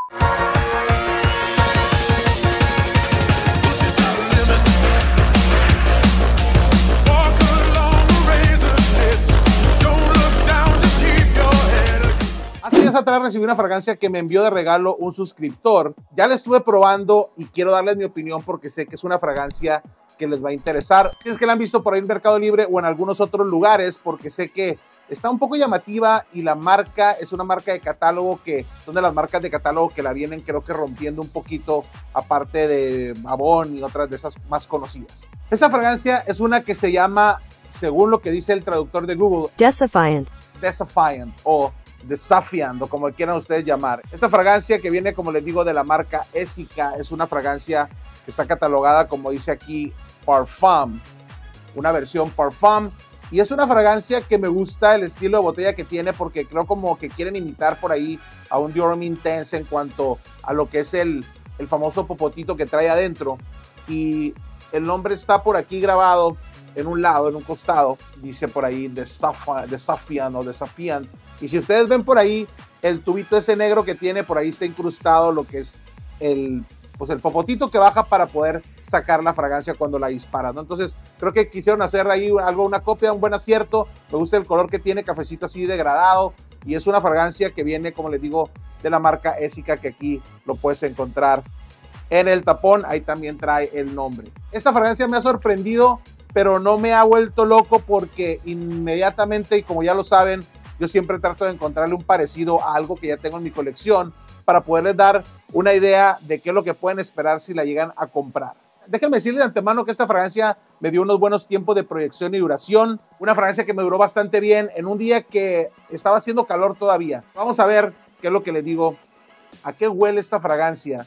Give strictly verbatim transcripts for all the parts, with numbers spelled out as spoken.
Hace días atrás recibí una fragancia que me envió de regalo un suscriptor. Ya la estuve probando y quiero darles mi opinión porque sé que es una fragancia que les va a interesar. Si es que la han visto por ahí en Mercado Libre o en algunos otros lugares, porque sé que está un poco llamativa y la marca es una marca de catálogo que son de las marcas de catálogo que la vienen creo que rompiendo un poquito, aparte de Avon y otras de esas más conocidas. Esta fragancia es una que se llama, según lo que dice el traductor de Google, Desafiant. Desafiant o Desafiant, o como quieran ustedes llamar. Esta fragancia que viene, como les digo, de la marca Essica, es una fragancia que está catalogada, como dice aquí, Parfum, una versión Parfum, y es una fragancia que me gusta el estilo de botella que tiene, porque creo como que quieren imitar por ahí a un Dior Homme Intense en cuanto a lo que es el, el famoso popotito que trae adentro, y el nombre está por aquí grabado en un lado, en un costado, dice por ahí Desafiant o Desafiant. Y si ustedes ven por ahí, el tubito ese negro que tiene, por ahí está incrustado lo que es el, pues el popotito que baja para poder sacar la fragancia cuando la disparan, ¿no? Entonces, creo que quisieron hacer ahí algo, una copia, un buen acierto. Me gusta el color que tiene, cafecito así degradado. Y es una fragancia que viene, como les digo, de la marca Essica, que aquí lo puedes encontrar en el tapón. Ahí también trae el nombre. Esta fragancia me ha sorprendido, pero no me ha vuelto loco porque inmediatamente, y como ya lo saben, yo siempre trato de encontrarle un parecido a algo que ya tengo en mi colección para poderles dar una idea de qué es lo que pueden esperar si la llegan a comprar. Déjenme decirles de antemano que esta fragancia me dio unos buenos tiempos de proyección y duración. Una fragancia que me duró bastante bien en un día que estaba haciendo calor todavía. Vamos a ver qué es lo que les digo. ¿A qué huele esta fragancia?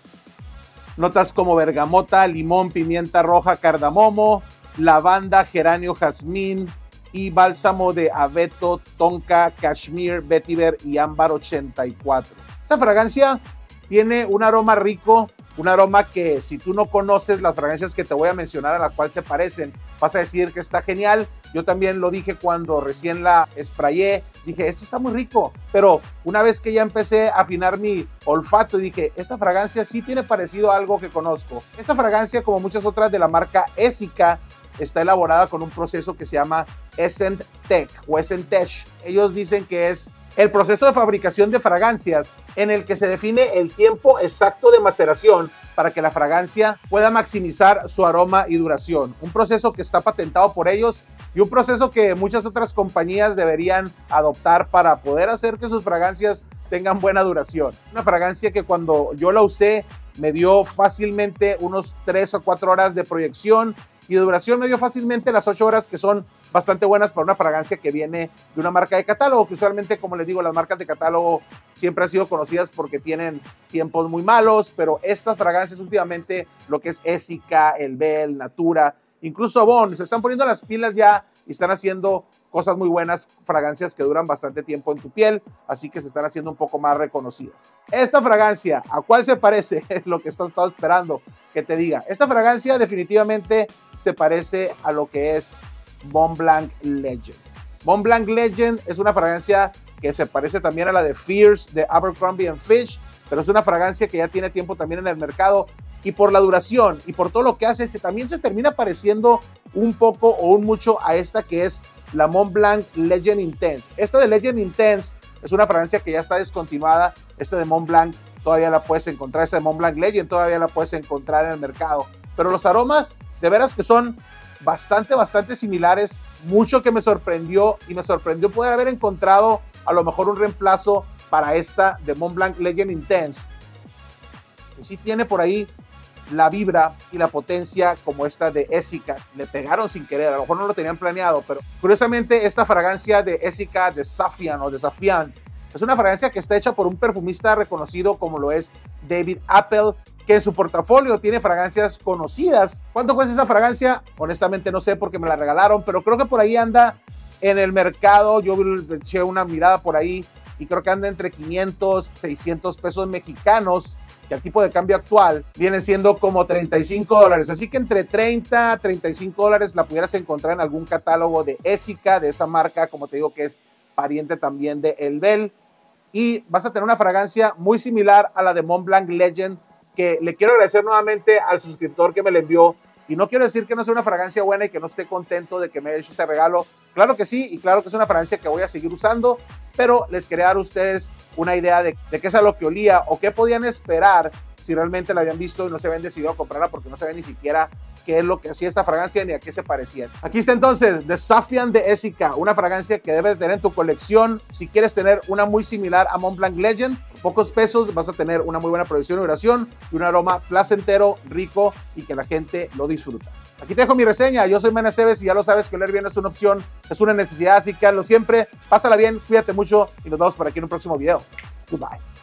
Notas como bergamota, limón, pimienta roja, cardamomo, lavanda, geranio, jazmín y bálsamo de abeto, tonka, cashmere, vetiver y ámbar ochenta y cuatro. Esta fragancia tiene un aroma rico, un aroma que si tú no conoces las fragancias que te voy a mencionar a las cuales se parecen, vas a decir que está genial. Yo también lo dije cuando recién la sprayé, dije, esto está muy rico, pero una vez que ya empecé a afinar mi olfato, dije, esta fragancia sí tiene parecido a algo que conozco. Esta fragancia, como muchas otras de la marca Essica, está elaborada con un proceso que se llama Essent Tech o Essent Tech. Ellos dicen que es el proceso de fabricación de fragancias en el que se define el tiempo exacto de maceración para que la fragancia pueda maximizar su aroma y duración. Un proceso que está patentado por ellos y un proceso que muchas otras compañías deberían adoptar para poder hacer que sus fragancias tengan buena duración. Una fragancia que cuando yo la usé me dio fácilmente unos tres o cuatro horas de proyección y de duración me dio fácilmente las ocho horas, que son bastante buenas para una fragancia que viene de una marca de catálogo, que usualmente, como les digo, las marcas de catálogo siempre han sido conocidas porque tienen tiempos muy malos, pero estas fragancias últimamente, lo que es Essica, El Bell, Natura, incluso Avon, se están poniendo las pilas ya y están haciendo cosas muy buenas, fragancias que duran bastante tiempo en tu piel, así que se están haciendo un poco más reconocidas. Esta fragancia, ¿a cuál se parece? Es lo que estás estado esperando que te diga. Esta fragancia definitivamente se parece a lo que es Montblanc Legend. Montblanc Legend es una fragancia que se parece también a la de Fierce de Abercrombie and Fitch, pero es una fragancia que ya tiene tiempo también en el mercado, y por la duración y por todo lo que hace, se, también se termina pareciendo un poco o un mucho a esta que es la Montblanc Legend Intense. Esta de Legend Intense es una fragancia que ya está descontinuada. Esta de Montblanc todavía la puedes encontrar, esta de Montblanc Legend todavía la puedes encontrar en el mercado, pero los aromas de veras que son bastante, bastante similares. Mucho que me sorprendió, y me sorprendió poder haber encontrado a lo mejor un reemplazo para esta de Montblanc Legend Intense, que sí tiene por ahí la vibra y la potencia como esta de Essica. Le pegaron sin querer, a lo mejor no lo tenían planeado, pero curiosamente esta fragancia de Essica, Desafiant o Desafiant, es una fragancia que está hecha por un perfumista reconocido como lo es David Appel, que en su portafolio tiene fragancias conocidas. ¿Cuánto cuesta esa fragancia? Honestamente no sé porque me la regalaron, pero creo que por ahí anda en el mercado. Yo eché una mirada por ahí y creo que anda entre quinientos, seiscientos pesos mexicanos, que al tipo de cambio actual viene siendo como treinta y cinco dólares. Así que entre treinta, treinta y cinco dólares la pudieras encontrar en algún catálogo de Essica, de esa marca, como te digo, que es pariente también de El Bell. y vas a tener una fragancia muy similar a la de Mont Blanc Legend, que le quiero agradecer nuevamente al suscriptor que me la envió. Y no quiero decir que no sea una fragancia buena y que no esté contento de que me haya hecho ese regalo. Claro que sí, y claro que es una fragancia que voy a seguir usando, pero les quería dar a ustedes una idea de, de qué es a lo que olía o qué podían esperar si realmente la habían visto y no se habían decidido a comprarla porque no sabían ni siquiera qué es lo que hacía esta fragancia ni a qué se parecía. Aquí está entonces The Saffian de Essica, una fragancia que debes de tener en tu colección si quieres tener una muy similar a Mont Blanc Legend. Por pocos pesos vas a tener una muy buena producción y duración y un aroma placentero, rico y que la gente lo disfruta. Aquí te dejo mi reseña. Yo soy Mene Aceves y ya lo sabes que oler bien no es una opción, es una necesidad, así que hazlo siempre. Pásala bien, cuídate mucho y nos vemos por aquí en un próximo video. Goodbye.